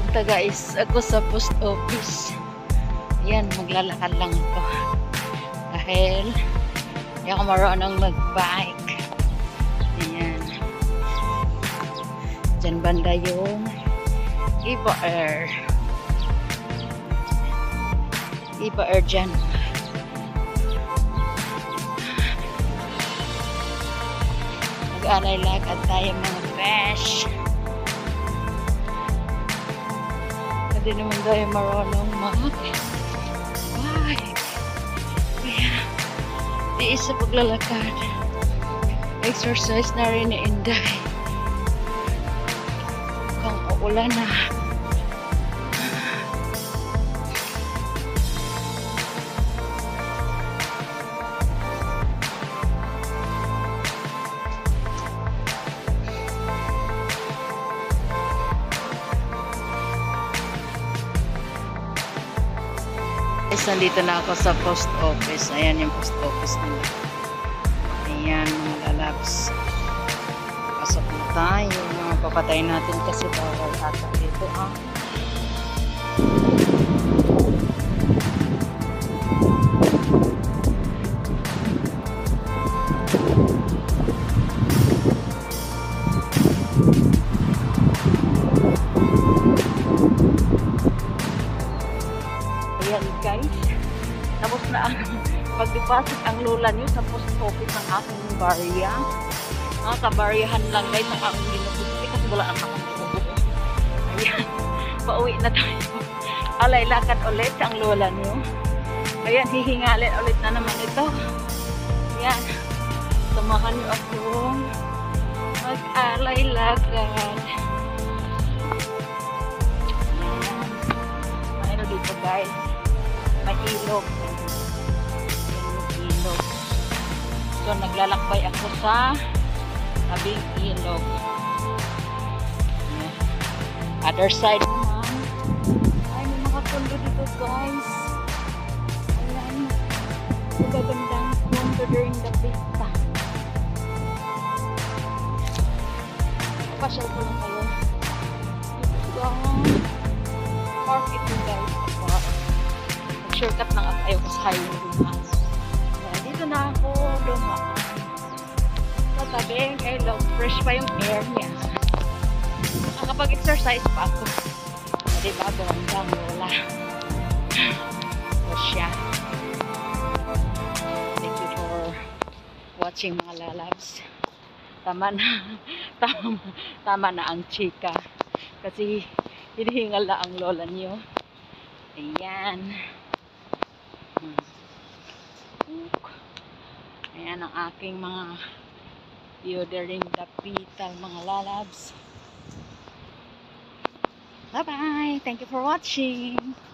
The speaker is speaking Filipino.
Ito guys, ako sa post office. Ayan, maglalakad lang ako. Dahil hindi ako marunong mag-bike. Ayan. Diyan banda yung Iba Air. Iba Air dyan. Mag-alay lakad tayo mga besh. Hindi naman tayo marunong mag-bike. Kaya, di isa paglalakad. Exercise na rin ni Inday. Mukhang uulan na. Guys, nandito na ako sa post office. Ayan yung post office nila. Ayan mga lalabs. Pasok na tayo. Papatay natin kasi bawal ata dito ha. Ayan guys, tapos na ang pag-deposit ang lola nyo sa post office ng aking barya. Kabaryahan lang guys ang aking ginubuti kasi wala ang akong ginubuti. Ayan, pauwi na tayo. Alay lakad ulit ang lola nyo. Ayan, hihingalin ulit na naman ito. Ayan, samahan nyo akong mag-alay lakad. Ayan, mayroon dito guys. May ilog. Ilog. So, naglalakbay ako sa tabing ilog. Other side naman. Ay, may mga kondo dito guys. Ayan. Magagandang kondo during the pista. Pasyal ko lang kayo. So, park ito guys. Shortcut lang ako. Ayaw ko sa highway dumaan. Dito na ako dumaan. Sa tabing ilog. Fresh pa yung air niya. Nakapag-exercise pa ako. Diba? Bawang lola. So siya. Thank you for watching mga lalabs. Tama na. Tama na ang chika. Kasi hinihingal na ang lola niyo. Ayan. Ayan ang aking mga deodorant dapital mga lalabs. Bye bye. Thank you for watching.